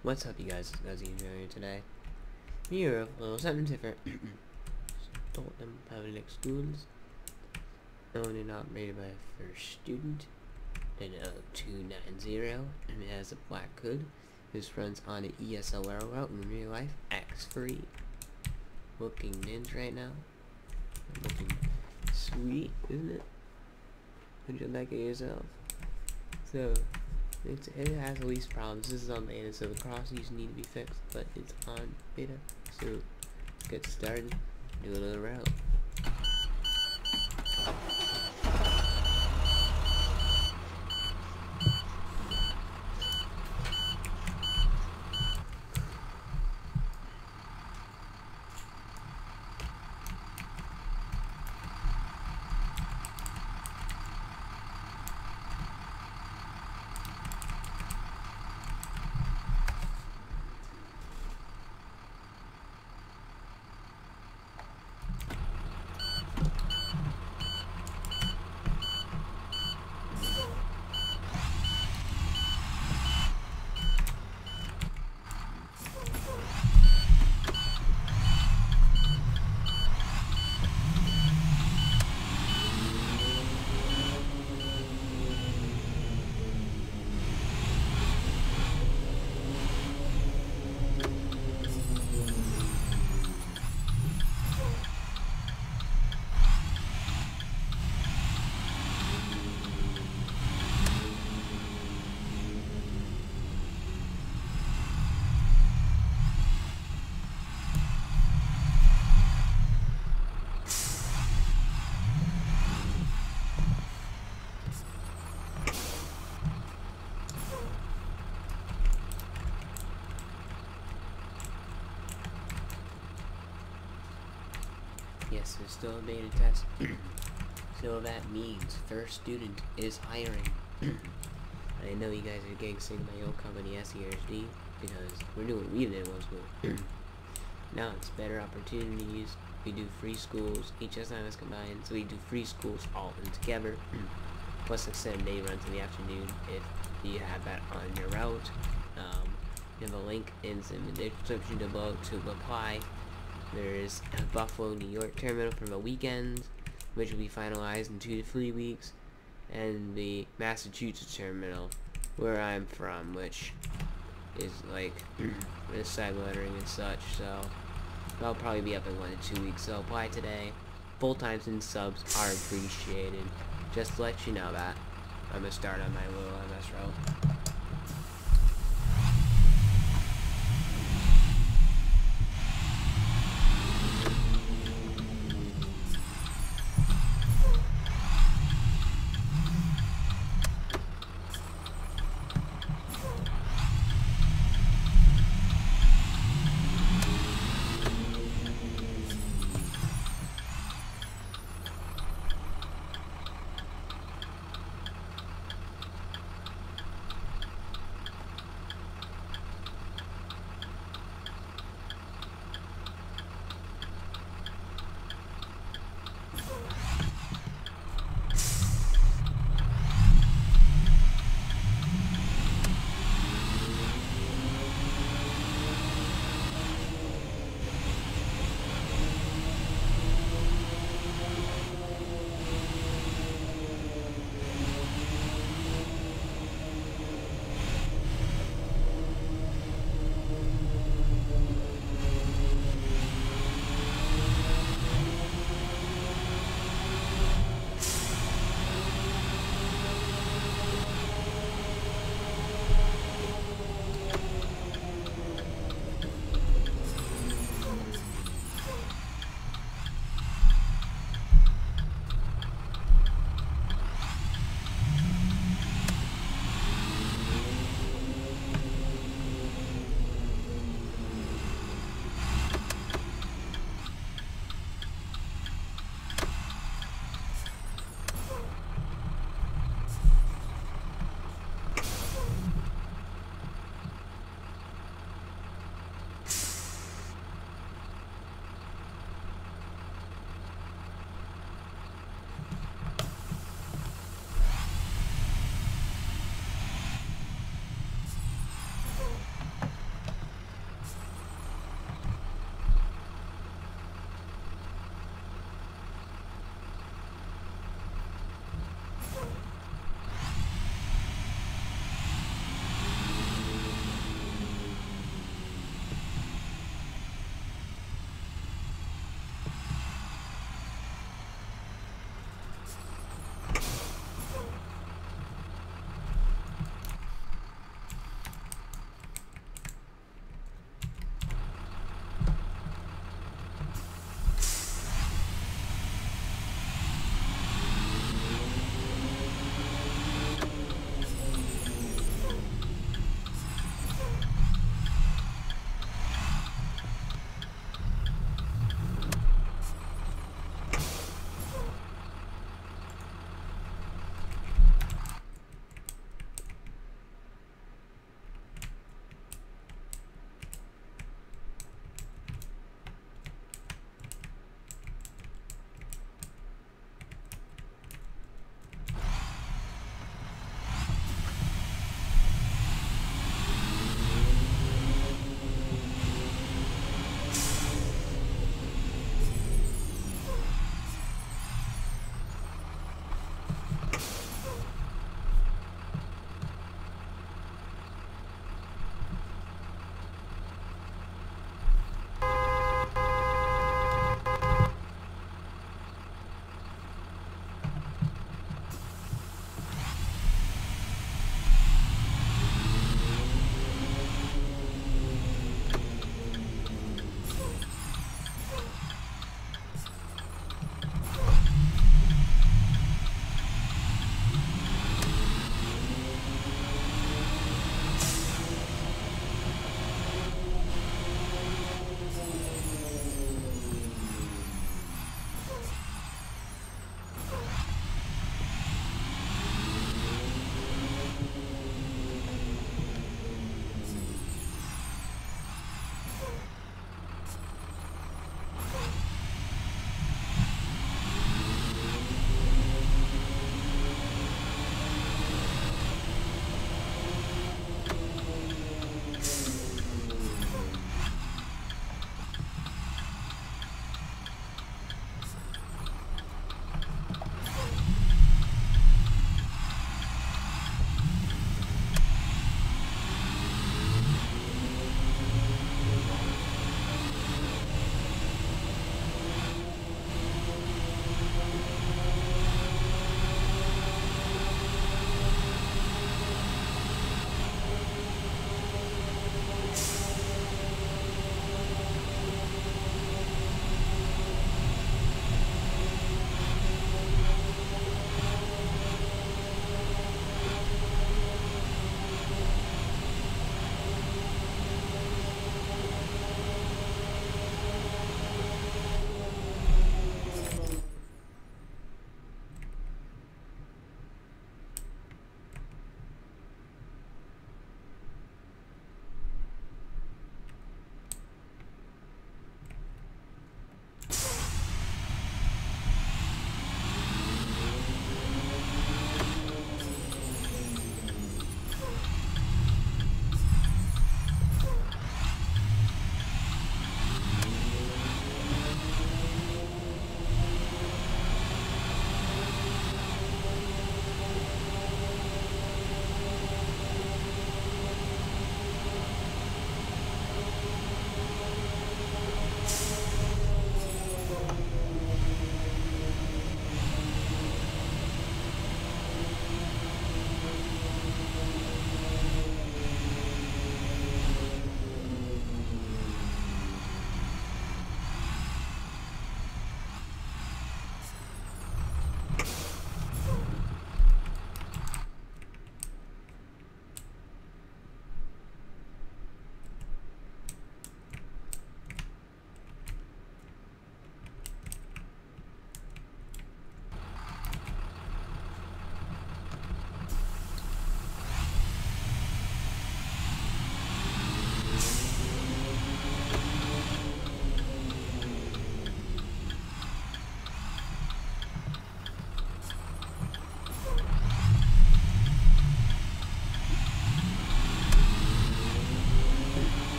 What's up, you guys? It's Guzzy here today. Here, a little something different. Dalton Public Schools, owned and operated by a first student, an L290, and it has a black hood. This runs on an ESL route in real life, X-free. Looking ninja right now. Looking sweet, isn't it? Would you like it yourself? So, it has the least problems. This is on beta, so the crosses need to be fixed, but it's on beta. So, get started, do a little route. Yes, there's still a beta test. So that means first student is hiring. I know you guys are getting sick of my old company, SERSD, because we're doing what we did in one school. Now it's better opportunities. We do free schools. HSI is combined, so we do free schools all in together. Plus extended day runs in the afternoon if you have that on your route. You have a link in the description below to apply. There's a Buffalo, New York terminal for the weekends, which will be finalized in 2 to 3 weeks, and the Massachusetts terminal, where I'm from, which is like this side lettering and such. So that'll probably be up in 1 to 2 weeks. So apply today. Full times and subs are appreciated. Just to let you know that I'm gonna start on my little MS route.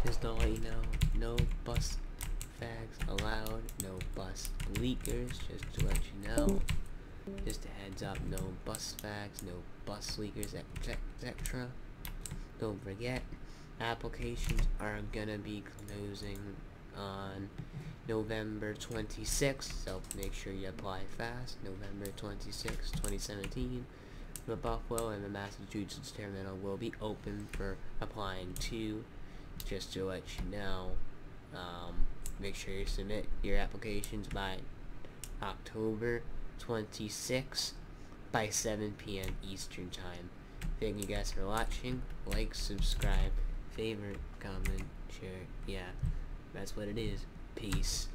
Just to let you know, no bus fags allowed, no bus leakers, just to let you know. Just a heads up, no bus fags, no bus leakers, etc. Don't forget, applications are gonna be closing on November 26th, so make sure you apply fast. November 26th, 2017. The Buffalo and the Massachusetts terminal will be open for applying too. Just to let you know, make sure you submit your applications by October 26th by 7 p.m. Eastern Time. Thank you guys for watching. Like, subscribe, favorite, comment, share. Yeah, that's what it is. Peace.